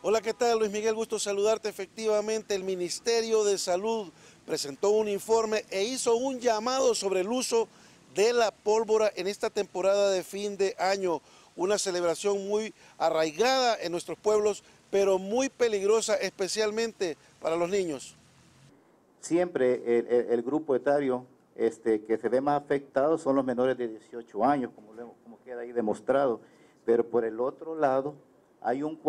Hola, ¿qué tal? Luis Miguel, gusto saludarte. Efectivamente, el Ministerio de Salud presentó un informe e hizo un llamado sobre el uso de la pólvora en esta temporada de fin de año. Una celebración muy arraigada en nuestros pueblos, pero muy peligrosa, especialmente para los niños. Siempre el grupo etario que se ve más afectado son los menores de 18 años, como queda ahí demostrado. Pero por el otro lado, hay un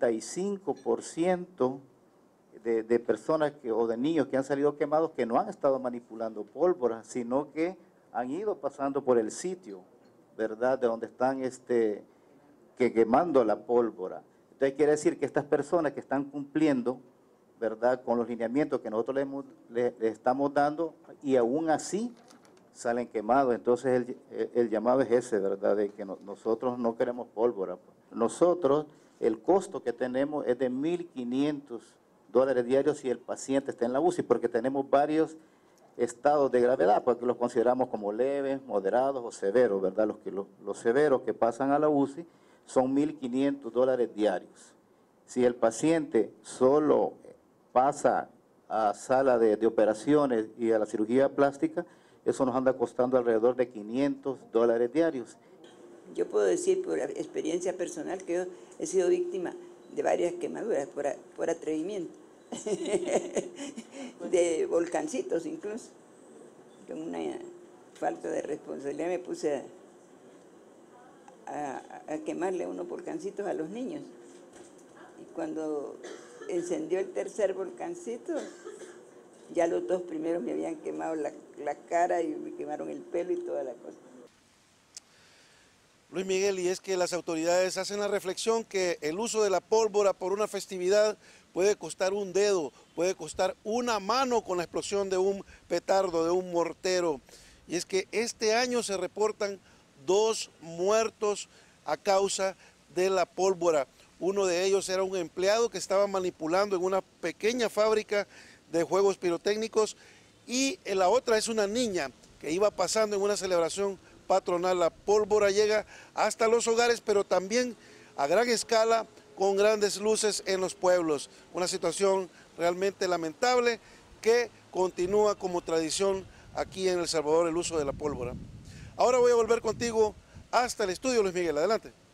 45% de personas o de niños que han salido quemados que no han estado manipulando pólvora, sino que han ido pasando por el sitio, ¿verdad?, de donde están quemando la pólvora. Entonces quiere decir que estas personas que están cumpliendo, ¿verdad?, con los lineamientos que nosotros le estamos dando, y aún así salen quemados. Entonces el llamado es ese, ¿verdad?, de que nosotros no queremos pólvora. Nosotros, el costo que tenemos es de $1.500 diarios si el paciente está en la UCI, porque tenemos varios estados de gravedad, porque los consideramos como leves, moderados o severos, ¿verdad? Los severos que pasan a la UCI son $1.500 diarios. Si el paciente solo pasa a sala de operaciones y a la cirugía plástica, eso nos anda costando alrededor de $500 diarios. Yo puedo decir por experiencia personal que yo he sido víctima de varias quemaduras por atrevimiento, de volcancitos incluso. Con una falta de responsabilidad me puse a quemarle unos volcancitos a los niños. Y cuando encendió el tercer volcancito, ya los dos primeros me habían quemado la cara y me quemaron el pelo y toda la cosa. Luis Miguel, y es que las autoridades hacen la reflexión que el uso de la pólvora por una festividad puede costar un dedo, puede costar una mano con la explosión de un petardo, de un mortero. Y es que este año se reportan 2 muertos a causa de la pólvora. Uno de ellos era un empleado que estaba manipulando en una pequeña fábrica de juegos pirotécnicos, y la otra es una niña que iba pasando en una celebración patronal. La pólvora llega hasta los hogares, pero también a gran escala, con grandes luces en los pueblos. Una situación realmente lamentable que continúa como tradición aquí en El Salvador, el uso de la pólvora. Ahora voy a volver contigo hasta el estudio, Luis Miguel. Adelante.